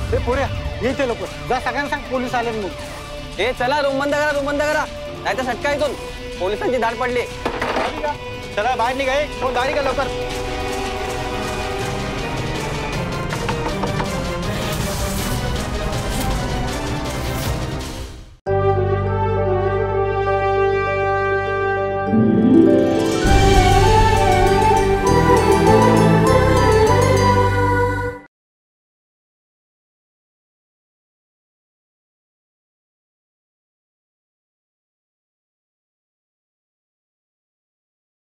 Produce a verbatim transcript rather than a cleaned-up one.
हे पोऱ्या येते लोक जा सगळ्यांना सांग पोलीस आले मग। ए चला रूम बंद करा रूम बंद करा नाही तर सटका इथून पोलिसांची धाड पडली। चला बाहेर निघा, कोण गाडी का लवकर।